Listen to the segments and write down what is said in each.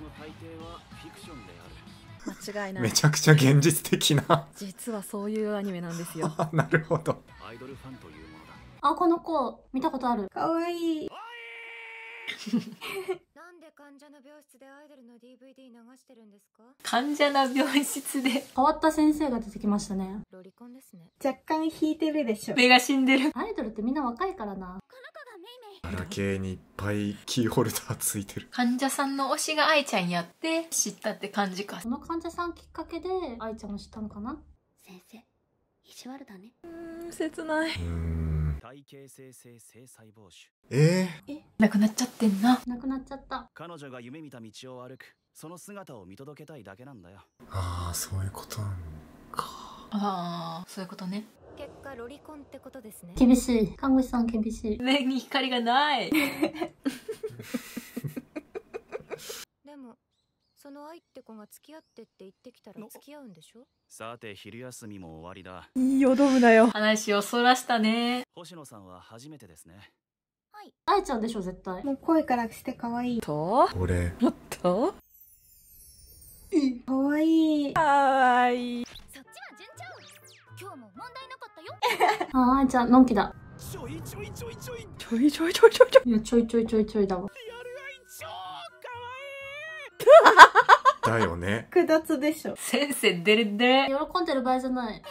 間違いない。 めちゃくちゃ現実的な。 実はそういうアニメなんですよ。 なるほど。 あ、この子見たことある。 かわいい。 なんで患者の病室でアイドルの DVD 流してるんですか？ 患者の病室で変わった先生が出てきましたね。 ロリコンですね。 若干引いてるでしょ。 目が死んでる。 アイドルってみんな若いからな。 ガラケーにいっぱいキーホルダーついてる。 患者さんの推しが愛ちゃんやって知ったって感じか。 この患者さんきっかけで愛ちゃんを知ったのかな。 先生、意地悪だね。 切ない。 体形生成性細胞種。 なくなっちゃってんな。 なくなっちゃった。 彼女が夢見た道を歩く、その姿を見届けたいだけなんだよ。 ああ、そういうことなんか。 ああ、そういうことね。 結果ロリコンってことですね。 厳しい。看護師さん厳しい。 目に光がない。 でもその愛って子が付き合ってって言ってきたら付き合うんでしょ？ さて昼休みも終わりだ。 よどむなよ。 話をそらしたね。 星野さんは初めてですね。 はい。 愛ちゃんでしょ絶対。 もう声からしてかわいい。 と俺。 もっとかわいい。 かわいい。 そっちは順調。今日も問題なかったよ。 あ、愛ちゃんのんきだ。 ちょいちょいちょいちょい。 ちょいちょいちょいちょいちょい。 いや、ちょいちょいちょいちょいだわ。 だよね。 複雑でしょ。 先生デレデレ。 喜んでる場合じゃない。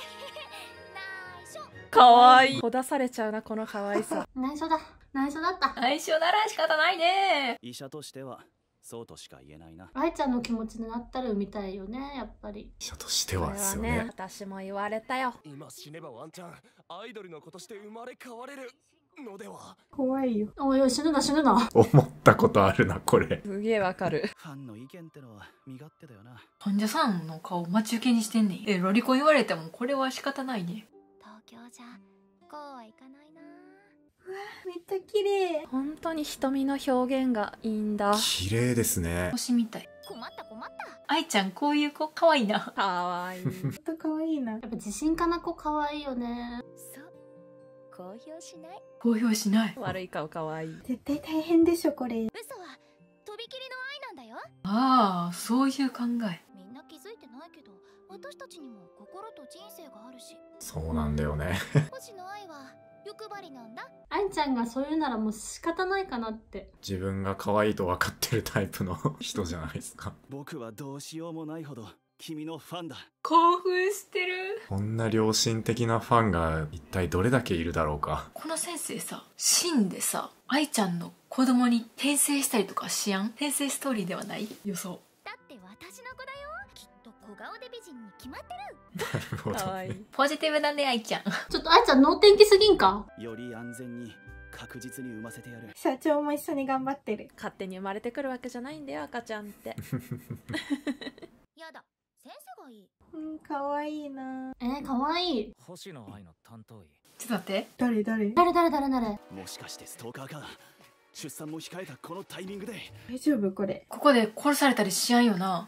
かわいい。ほだされちゃうな、この可愛さ。 内緒だ。内緒だった。 相性なら仕方ないね。 医者としてはそうとしか言えないな。 愛ちゃんの気持ちになったら産みたいよね、やっぱり。 医者としてはこれはね、 ですよね。 私も言われたよ。 今死ねばワンチャンアイドルの子として生まれ変われるのでは。 怖いよ。 おいおい、死ぬな死ぬな。 思ったことあるな、これ。 すげえわかる。 ファンの意見ってのは身勝手だよな。 患者さんの顔待ち受けにしてんねん。ロリコン言われてもこれは仕方ないね。 東京じゃこうはいかないな。 めっちゃ綺麗。 本当に瞳の表現がいいんだ。 綺麗ですね。 星みたい。 困った困った。 愛ちゃんこういう子可愛いな。 かわいい。 ほんとかわいいな。 やっぱ自信家な子可愛いよね。 そう。公表しない。 公表しない。 悪い顔かわいい。 絶対大変でしょ、これ。 嘘はとびきりの愛なんだよ。 ああ、そういう考え。 みんな気づいてないけど、私たちにも心と人生があるし。 そうなんだよね。 星の愛は欲張りなんだ。 愛ちゃんがそういうならもう仕方ないかなって。 自分が可愛いと分かってるタイプの人じゃないですか。 僕はどうしようもないほど君のファンだ。 興奮してる。 こんな良心的なファンが一体どれだけいるだろうか。 この先生さ、死んでさ、愛ちゃんの子供に転生したりとかしやん？転生ストーリーではない？予想。 だって私の子だよ。きっと小顔で美人に決まってる。 なるほど。 かわいい。 ポジティブだね、愛ちゃん。 ちょっと愛ちゃん能天気すぎんか？ より安全に確実に産ませてやる。 社長も一緒に頑張ってる。 勝手に生まれてくるわけじゃないんだよ、赤ちゃんって。 やだ。先生がいい。 かわいいな。 かわいい。 星野愛の担当医。 ちょっと待って。 誰もしかしてストーカーか。出産も控えたこのタイミングで。 大丈夫これ。 ここで殺されたりしやんよな。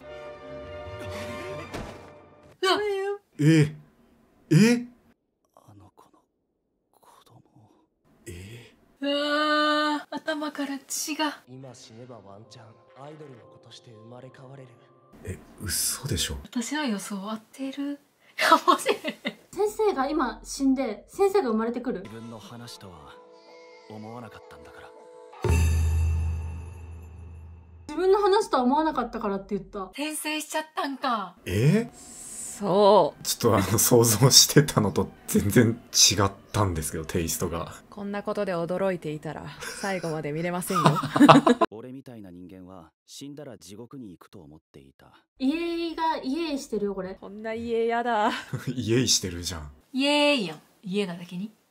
えあの子の子供。 うわー、頭から血が。 今死ねばワンチャンアイドルの子として生まれ変われる。 嘘でしょ。 私は予想合ってるかもしれない。 先生が今死んで先生が生まれてくる。 自分の話とは思わなかったんだから。 自分の話とは思わなかったからって言った。 転生しちゃったんか。 そう。 ちょっと想像してたのと全然違ったんですけど、テイストが。 こんなことで驚いていたら最後まで見れませんよ。 俺みたいな人間は死んだら地獄に行くと思っていた。 家が家してるよこれ。 こんな家やだ。 イエイしてるじゃん。 イエーイやん。家なだけに。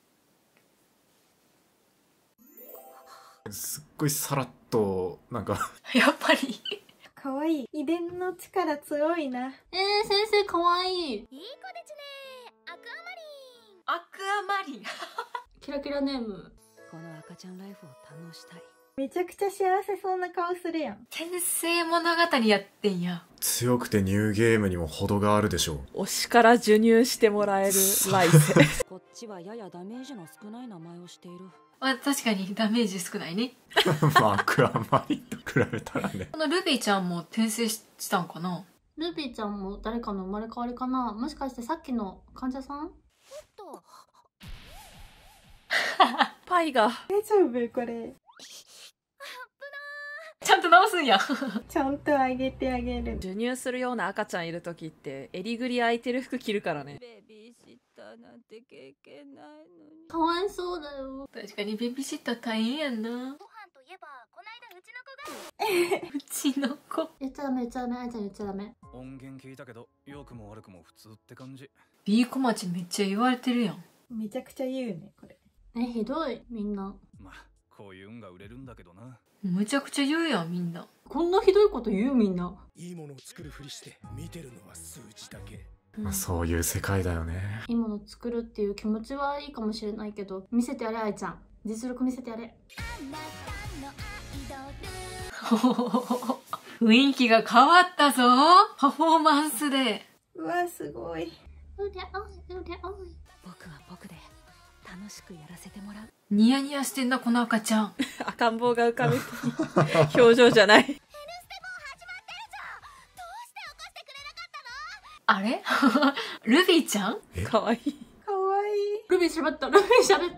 すっごいさらっと、なんかやっぱり。 かわいい。遺伝の力強いな。 先生かわいい。 いい子ですね。アクアマリン。 アクアマリン。 キラキラネーム。 この赤ちゃんライフを堪能したい。 めちゃくちゃ幸せそうな顔するやん。 転生物語やってんや。 強くてニューゲームにも程があるでしょう。 推しから授乳してもらえる来世。 こっちはややダメージの少ない名前をしている。 あ、確かにダメージ少ないね。 まあアクアマリンと比べたらね。 このルビーちゃんも転生したんかな。 ルビーちゃんも誰かの生まれ変わりかな。もしかしてさっきの患者さん？ パイが大丈夫これ。 ちゃんと直すんや。 ちゃんとあげてあげる。 授乳するような赤ちゃんいる時って襟ぐり開いてる服着るからね。 ベビーシッターなんて経験ないのに。 かわいそうだよ。 確かにベビーシッター大変やんな。 ご飯といえばこないだうちの子がうちの子。 言っちゃダメ言っちゃダメ、あいちゃん言っちゃダメ。 音源聞いたけど良くも悪くも普通って感じ。 B 小町めっちゃ言われてるやん。 めちゃくちゃ言うねこれ。 ひどいみんな。 まあこういう運が売れるんだけどな。 むちゃくちゃ言うやんみんな。 こんなひどいこと言うみんな。 いいものを作るふりして見てるのは数字だけ。 まあそういう世界だよね。 いいもの作るっていう気持ちはいいかもしれないけど、見せてやれ、あいちゃん。実力見せてやれ。 雰囲気が変わったぞ、パフォーマンスで。 うわすごい。 うりゃおい、うりゃおい。 僕は僕で楽しくやらせてもらう。 ニヤニヤしてんなこの赤ちゃん。 赤ん坊が浮かべて表情じゃない。 あれルビーちゃん。 かわいい。 かわいい。 ルビー喋った、ルビー喋った。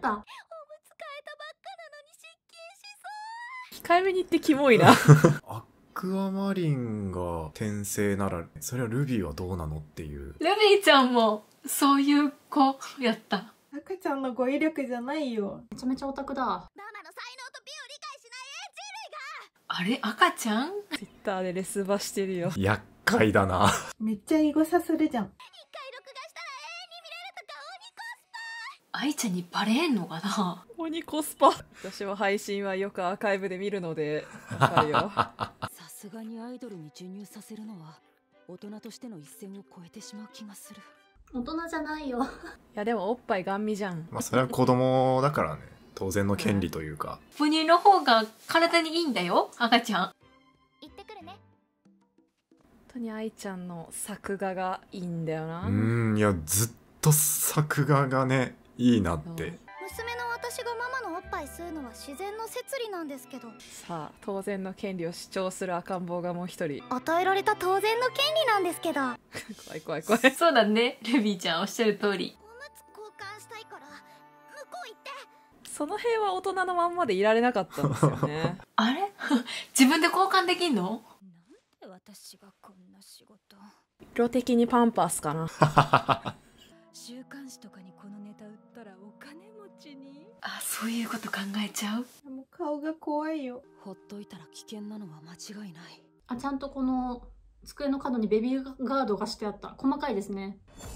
控えめに言ってキモいな。 アクアマリンが転生なら、それはルビーはどうなのっていう。 ルビーちゃんもそういう子やった。 赤ちゃんの語彙力じゃないよ。 めちゃめちゃオタクだ。 ママの才能と美を理解しないあれ赤ちゃん。 ツイッターでレスバしてるよ。 厄介だな。 めっちゃエゴサするじゃん。 一回録画したら永遠に見れるとか愛ちゃんにバレんのかな。 鬼コスパ。私は配信はよくアーカイブで見るのでわかるよ。 さすがにアイドルに授乳させるのは大人としての一線を越えてしまう気がする。 大人じゃないよ。 いやでもおっぱいガン見じゃん。 まあそれは子供だからね。当然の権利というか。 母乳の方が体にいいんだよ赤ちゃん。 行ってくるね。 本当に愛ちゃんの作画がいいんだよな。 いやずっと作画がねいいなって。 娘の私がママのおっぱい吸うのは自然の摂理なんですけど。 さあ当然の権利を主張する赤ん坊がもう一人。 与えられた当然の権利なんですけど。 怖い怖い怖い。 そうだねルビーちゃんおっしゃる通り。 おむつ交換したいから向こう行って。 その辺は大人のまんまでいられなかったんですよね。 あれ自分で交換できんの。 なんで私がこんな仕事。 色的にパンパスかな。 週刊誌とかにこのネタ売ったらお金持ちに。 あ、そういうこと考えちゃう。 もう顔が怖いよ。 ほっといたら危険なのは間違いない。 あ、ちゃんとこの机の角にベビーガードがしてあった。細かいですね。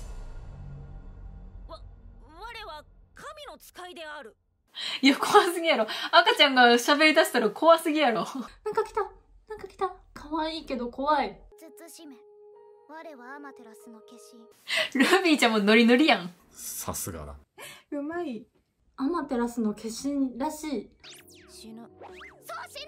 我は神の使いである。 いや怖すぎやろ。赤ちゃんが喋り出したら怖すぎやろ。 なんか来た、なんか来た。可愛いけど怖い。 慎め。我はアマテラスの化ル身。 ビーちゃんもノリノリやん。 さすがだ。 うまい。 アマテラスの化身らしい。 死ぬ。そう死ぬ。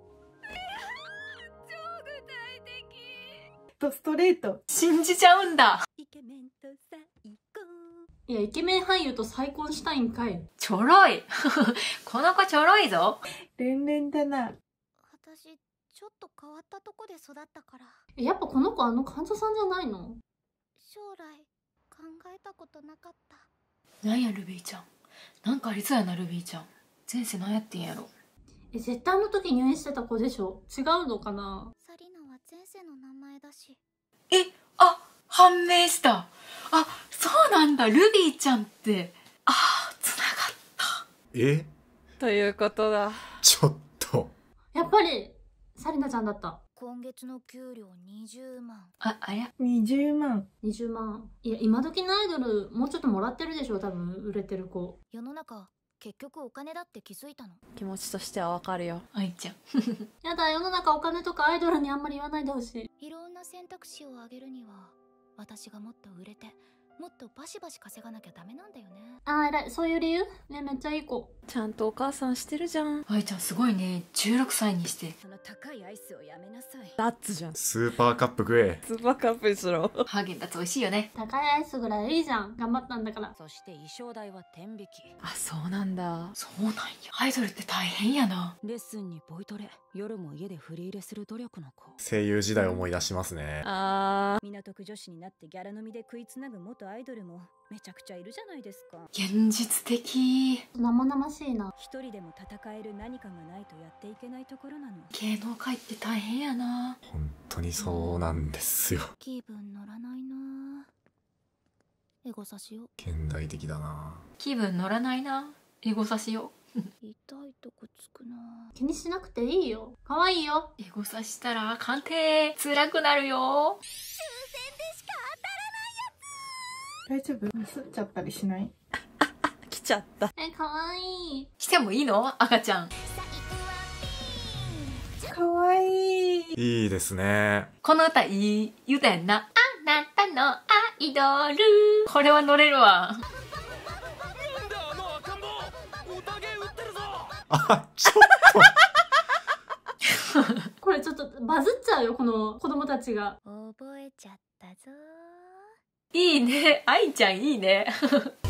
超具体的。 とストレート。 信じちゃうんだ。 イケメンと最高。 いや、イケメン俳優と再婚したいんかい。 ちょろい。この子ちょろいぞ。 ルンルンだな。 私ちょっと変わったとこで育ったから。 やっぱこの子患者さんじゃないの？ 将来考えたことなかった。 なんやルビーちゃん。なんかありそうやなルビーちゃん。前世なんやってんやろ。 絶対あの時入院してた子でしょ。違うのかな？ サリナは前世の名前だし。 あ、判明した。あ、そうなんだ。ルビーちゃんって。つながった。 ということだ。 ちょっと。 やっぱりサリナちゃんだった。 今月の給料20万。 あれ 20万。 20万。いや、今時のアイドルもうちょっともらってるでしょ。多分売れてる子。 世の中結局お金だって気づいたの。 気持ちとしてはわかるよ。 愛ちゃん。 やだ、世の中お金とかアイドルにあんまり言わないでほしい。 いろんな選択肢をあげるには私がもっと売れてもっとバシバシ稼がなきゃダメなんだよね。 あー偉い、そういう理由ね。めっちゃいい子。 ちゃんとお母さんしてるじゃん。 愛ちゃんすごいね。16歳にして。 その高いアイスをやめなさい。 ダッツじゃん。 スーパーカップ食え。 スーパーカップにしろ。 ハーゲンダッツ美味しいよね。 高いアイスぐらいいいじゃん。頑張ったんだから。 そして衣装代は天引き。 あ、そうなんだ。 そうなんや。アイドルって大変やな。 レッスンにボイトレ、夜も家で振り入れする努力の子。 声優時代思い出しますね。 港区女子になってギャラ飲みで食いつなぐ元アイドルもめちゃくちゃいるじゃないですか。 現実的。 生々しいな。 一人でも戦える何かがないとやっていけないところなの。 芸能界って大変やな。 本当にそうなんですよ。 気分乗らないな。エゴサしよう。 現代的だな。 気分乗らないな。エゴサしよう。 痛いとこつくな。 気にしなくていいよ。可愛いよ。 エゴサしたら鑑定辛くなるよ。 抽選でしか大丈夫？ミスっちゃったりしない？ 来ちゃった。 可愛い。 してもいいの？赤ちゃん。 かわいい。 いいですね。 この歌いい言うたやんな。あなたのアイドル。これは乗れるわ。 なんであの赤ん坊宴売ってるぞ。 あ、ちょっとこれちょっとバズっちゃうよ、この子供たちが。 覚えちゃったぞ。 いいね。愛ちゃんいいね。